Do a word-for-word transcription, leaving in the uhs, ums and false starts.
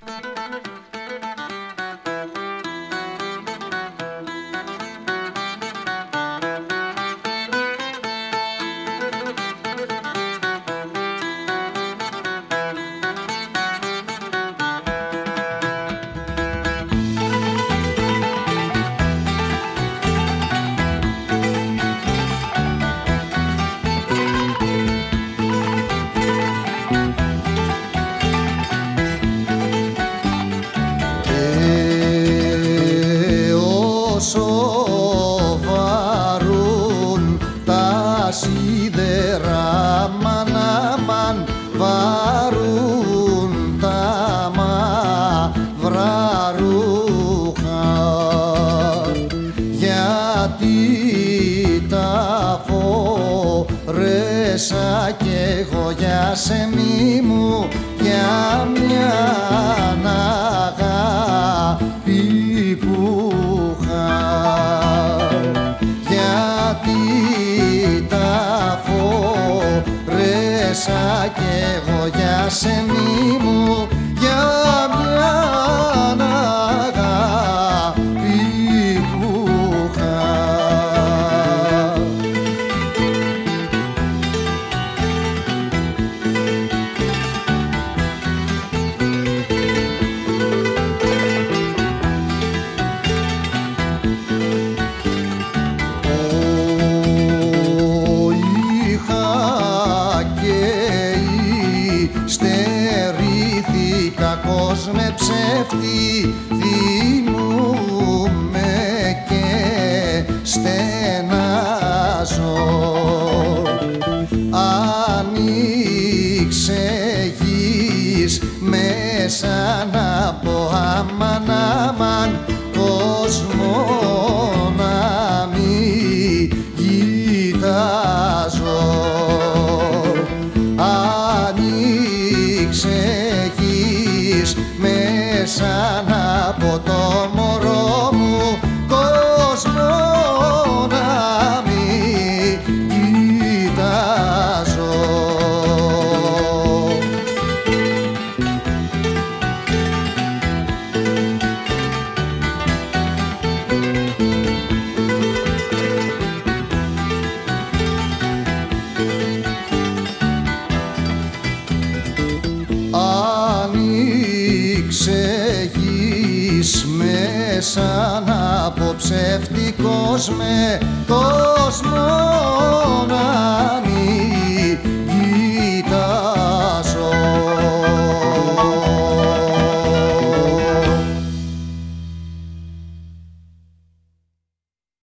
Σίδερα μαν αμάν βαρούν τα μαύρα ρούχα, γιατί τα φορέσα κι εγώ για σεμί μου, για μια αγάπη που είχα. Φορέσα κι εγώ για σεμί μου, για μια αγάπη που είχα. Στερήθηκα κόσμε ψεύτη, θυμούμαι και στενάζω. Ανοίξε γης μέσα να πω αμάν αμάν, κόσμο να μη κοιτάζω. Ανοίξε μέσα από το μωρό μου, κόσμο να μη κοιτάζω. Ανοίξε γης μέσα από ψεύτικος με κόσμο να μη